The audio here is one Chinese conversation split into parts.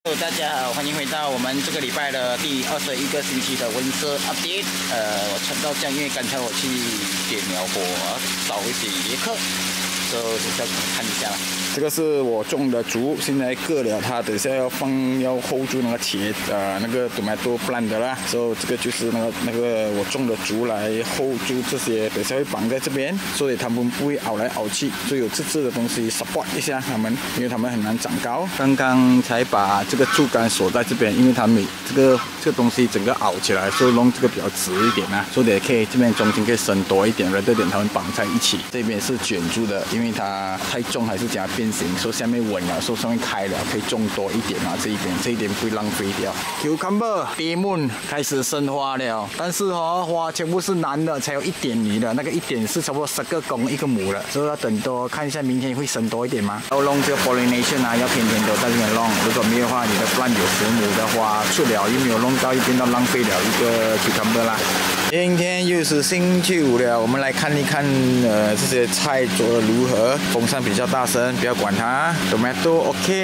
Hello， 大家好，欢迎回到我们这个礼拜的第21个星期的温室 update。我撑到这样，因为刚才我去点了火，烧一些椰壳，所以就要看一下了。这个是我种的竹，现在割了它，等下要hold住那个那个 tomato plant 的啦。所以这个就是那个我种的竹来 hold 住这些，等下会绑在这边，所以它们不会凹来凹去，所以有刺的东西 support 一下它们，因为它们很难长高。刚刚才把这个竹竿锁在这边，因为它这个东西整个凹起来，所以弄这个比较直一点啊，所以也可以这边中间可以伸多一点，然后这点它们绑在一起。这边是卷住的，因为它太重还是加变形，所以下面稳了，所以上面开了，可以种多一点啊。这一点不会浪费掉。Cucumber 第1开始生花了，但是花全部是男的，才有1点女的，那个1点是差不多10个公1个母的，所以要等多看一下明天会生多一点吗？要弄这个 pollination 啊，要天天都在这边弄，如果没有的话，你的 plant 有10母的花出了又没有弄到，一边都浪费了一个 cucumber 啦。今天又是星期5了，我们来看一看这些菜做得如何。风扇比较大声，不要管它。Tomato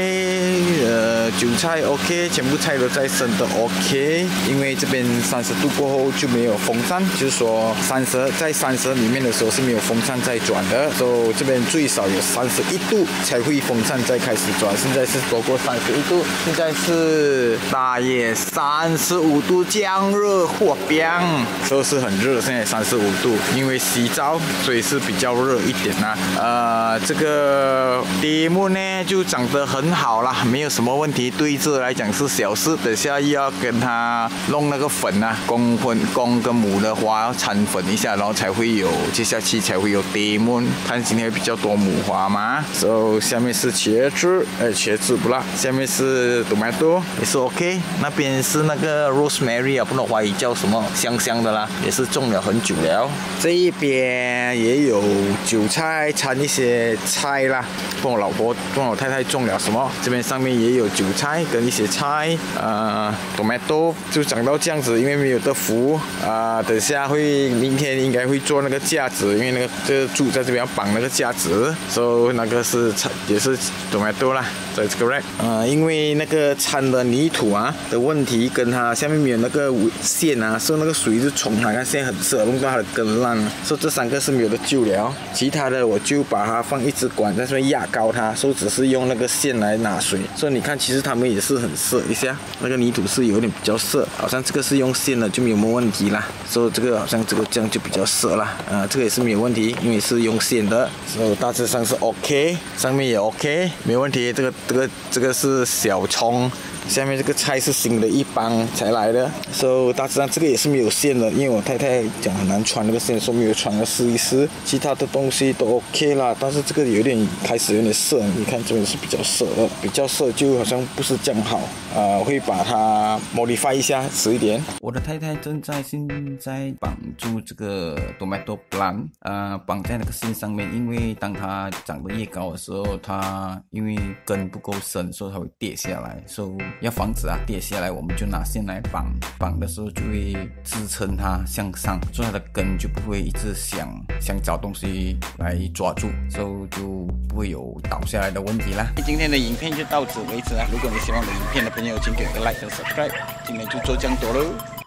OK，韭菜 OK， 全部菜都在生的 OK。因为这边30度过后就没有风扇，就是说在30里面的时候是没有风扇在转的，所以这边最少有31度才会风扇再开始转。现在是多过31度，现在是大约35度，降热火边。都是很热，现在35度，因为洗澡，所以是比较热一点啦。这个第1呢就长得很好啦，没有什么问题，对这来讲是小事。等下又要跟它弄那个粉啊，公跟母的花要掺粉一下，然后才会有接下去才会有第1。看今天比较多母花嘛，所以下面是茄子不啦，下面是 tomato 也是 OK， 那边是那个 rosemary 啊，不懂华语叫什么，香香的啦。也是种了很久了，这一边也有韭菜掺一些菜啦。帮我太太种了什么？这边上面也有韭菜跟一些菜，tomato 就长到这样子，因为没有得扶等下明天应该会做那个架子，因为那个这个柱在这边要绑那个架子，所以那个是也是 tomato 啦，在这个 rack。因为那个掺的泥土的问题，跟它下面没有那个线啊，所以那个水就冲它，看现在很涩，弄到它的根烂了，所以这3个是没有得救了。其他的我就把它放一支管在上面压高它，所以只是用那个线来拿水。所以你看，其实它们也是很涩一下，那个泥土是有点比较涩，好像这个是用线的就没有什么问题啦。所以这个好像这样就比较涩啦，这个也是没有问题，因为是用线的，所以大致上是 OK， 上面也 OK， 没问题。这个是小葱。下面这个菜是新的一帮才来的，所以大致上这个也是没有线的，因为我太太讲很难穿那个线，说没有穿了试一试，其他的东西都 OK 啦，但是这个开始有点涩，你看这边是比较涩的，比较涩就好像不是这样好，会把它 modify 一下，迟一点。我的太太现在绑住这个 tomato plant， 绑在那个线上面，因为当它长得越高的时候，它因为根不够深，所以它会跌下来，所以要防止跌下来，我们就拿线来绑的时候就会支撑它向上，所以它的根就不会一直想找东西来抓住，所以就不会有倒下来的问题啦。今天的影片就到此为止啦，如果你喜欢我的影片的朋友，请给个 like 和 subscribe， 今天就做这样多喽。